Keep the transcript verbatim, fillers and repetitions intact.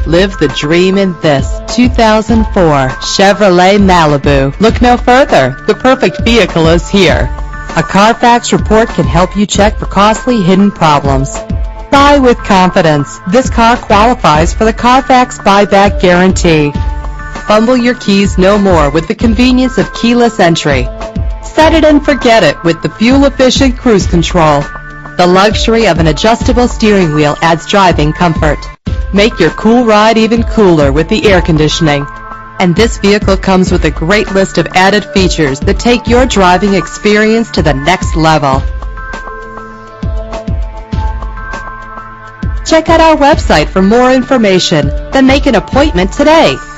Live the dream in this two thousand four Chevrolet Malibu. Look no further. The perfect vehicle is here. A Carfax report can help you check for costly hidden problems. Buy with confidence. This car qualifies for the Carfax buyback guarantee. Fumble your keys no more with the convenience of keyless entry. Set it and forget it with the fuel-efficient cruise control. The luxury of an adjustable steering wheel adds driving comfort. Make your cool ride even cooler with the air conditioning. And this vehicle comes with a great list of added features that take your driving experience to the next level. Check out our website for more information, then make an appointment today.